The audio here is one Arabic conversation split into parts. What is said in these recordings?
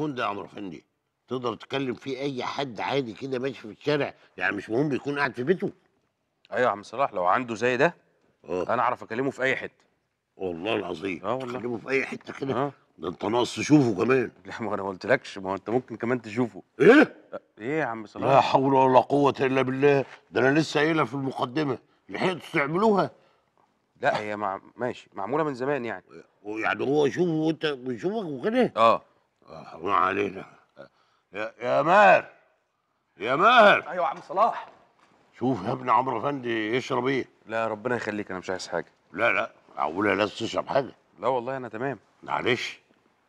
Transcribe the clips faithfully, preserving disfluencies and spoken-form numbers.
التليفون ده يا عمرو افندي تقدر تكلم فيه اي حد عادي كده ماشي في الشارع، يعني مش مهم يكون قاعد في بيته. ايوه يا عم صلاح، لو عنده زي ده اه انا اعرف اكلمه في اي حته. والله العظيم اه والله. تكلمه في اي حته كده. اه. ده انت ناقص تشوفه كمان. لا ما انا ما قلتلكش، ما هو انت ممكن كمان تشوفه. ايه؟ أه، ايه يا عم لا صلاح؟ حول ولا قوه الا بالله، ده انا لسه قايلها في المقدمه. لحقتوا تعملوها؟ لا هي مع... ماشي معموله من زمان يعني. يعني هو يشوفه وانت بيشوفك وكده؟ اه. آه، حرام علينا. يا يا ماهر، يا ماهر، ايوه يا عم صلاح. شوف يا ابن عمرو افندي يشرب ايه. لا ربنا يخليك، انا مش عايز حاجه. لا لا، معقوله لازم تشرب حاجه؟ لا والله انا تمام. معلش.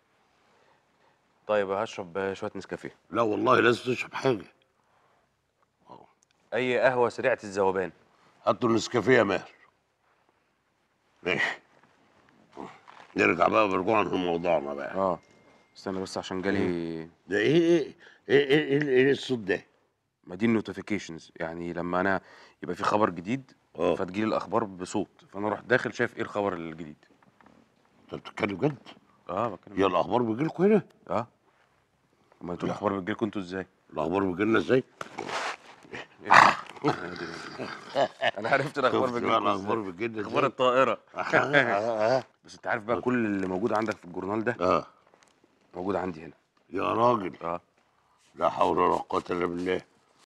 طيب هشرب شويه نسكافيه. لا والله لازم تشرب حاجه. اي قهوه سريعه الذوبان. هاتوا النسكافيه يا ماهر. ماشي. نرجع بقى برجوعا في موضوعنا بقى. اه استنى بس عشان جالي. ده ايه ايه ايه ايه, إيه, إيه الصوت ده؟ ما دي النوتيفيكيشنز، يعني لما انا يبقى في خبر جديد اه فتجيلي الاخبار بصوت، فانا اروح داخل شايف ايه الخبر الجديد. انت بتتكلم جد؟ اه بتكلم هي جد. الاخبار بتجي لكم هنا؟ اه. امال انتوا لا، الاخبار بتجيلكوا انتوا ازاي؟ الاخبار بتجي لنا ازاي؟ ايه ده؟ انا عرفت الاخبار شفت بقى بتجيلكوا ازاي. الاخبار بتجي لنا اخبار ازاي؟ الطائره. اه اه اه بس انت عارف بقى كل اللي موجود عندك في الجورنال ده اه موجود عندي هنا. يا راجل، اه. لا حول ولا قوه الا بالله.